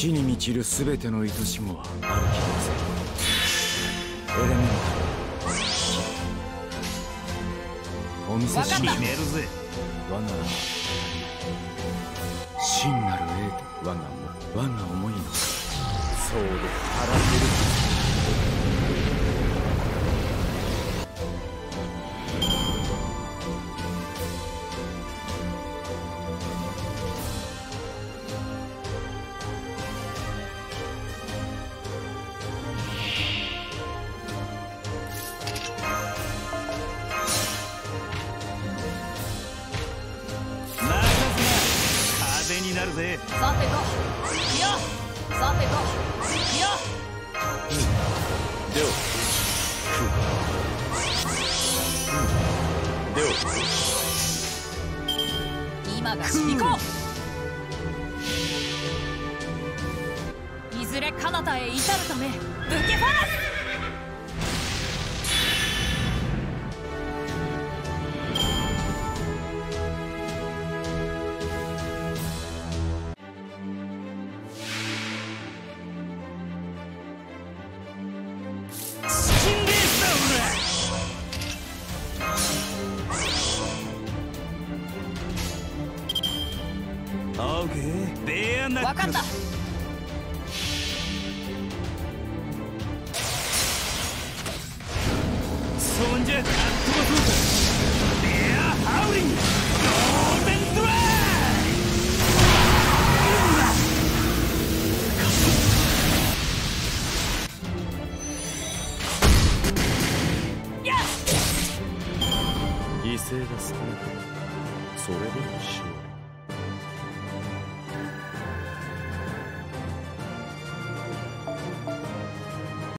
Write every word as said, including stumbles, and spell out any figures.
死に満ちるすべての愛しもはある気がする。エレメンタルお見せしめるぜ。我が真なる栄と我が我が思いのそうで荒ける。 になるぜ。 さてといやさてといやではでは今がしこいずれ彼方へ至るため武家ファラス。分かった。 そんじゃカットのそうか。ベアハウリングゴールデンドライ。やっ犠牲が少なくそれでも勝利。